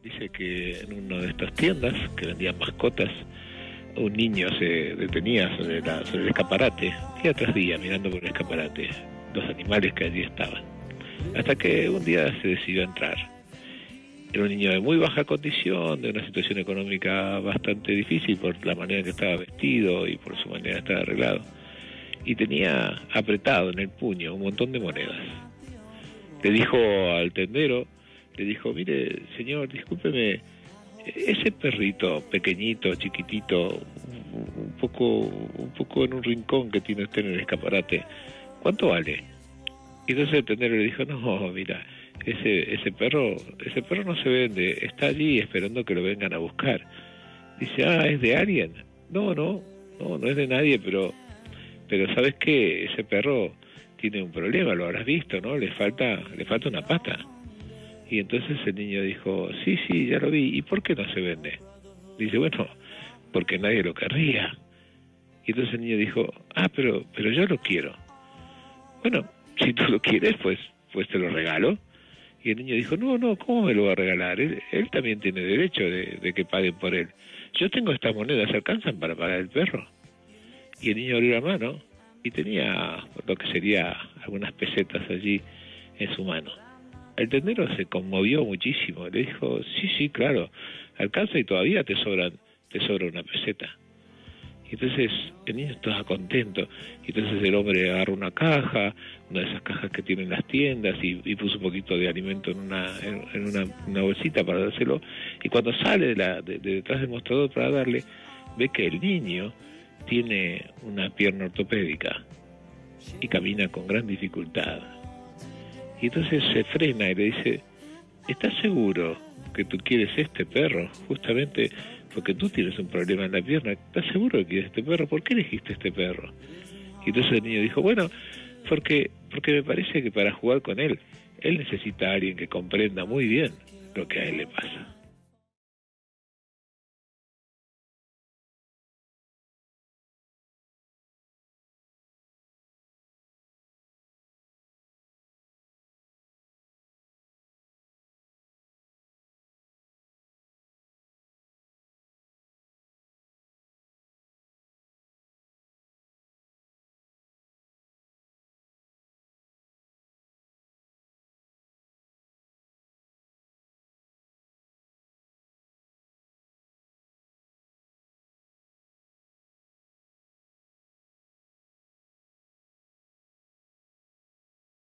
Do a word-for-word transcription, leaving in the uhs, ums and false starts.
Dice que en una de estas tiendas que vendían mascotas, un niño se detenía sobre, la, sobre el escaparate, día tras día, mirando por el escaparate los animales que allí estaban. Hasta que un día se decidió entrar. Era un niño de muy baja condición, de una situación económica bastante difícil por la manera en que estaba vestido y por su manera de estar arreglado. Y tenía apretado en el puño un montón de monedas. Le dijo al tendero, le dijo, mire, señor, discúlpeme, ese perrito pequeñito, chiquitito, un poco, un poco en un rincón que tiene usted en el escaparate, ¿cuánto vale? Y entonces el tendero le dijo, no, mira, ese ese perro, ese perro no se vende, está allí esperando que lo vengan a buscar. Dice, ah, ¿es de alguien? No, no, no, no es de nadie, pero, pero ¿sabes qué? Ese perro tiene un problema, lo habrás visto, ¿no? Le falta, le falta una pata. Y entonces el niño dijo, sí, sí, ya lo vi, ¿y por qué no se vende? Dice, bueno, porque nadie lo querría. Y entonces el niño dijo, ah, pero, pero yo lo quiero. Bueno, si tú lo quieres, pues, pues te lo regalo. Y el niño dijo, no, no, ¿cómo me lo va a regalar? Él, él también tiene derecho de, de que paguen por él. Yo tengo estas monedas, ¿alcanzan para pagar el perro? Y el niño abrió la mano y tenía lo que sería algunas pesetas allí en su mano. El tendero se conmovió muchísimo, le dijo, sí, sí, claro, alcanza y todavía te sobran, te sobra una peseta. Y entonces el niño estaba contento, y entonces el hombre agarró una caja, una de esas cajas que tienen las tiendas, y, y puso un poquito de alimento en una, en, en una, una bolsita para dárselo, y cuando sale de, la, de, de detrás del mostrador para darle, ve que el niño tiene una pierna ortopédica y camina con gran dificultad. Y entonces se frena y le dice, ¿estás seguro que tú quieres este perro? Justamente porque tú tienes un problema en la pierna. ¿Estás seguro que quieres este perro? ¿Por qué elegiste este perro? Y entonces el niño dijo, bueno, porque, porque me parece que para jugar con él, él necesita a alguien que comprenda muy bien lo que a él le pasa.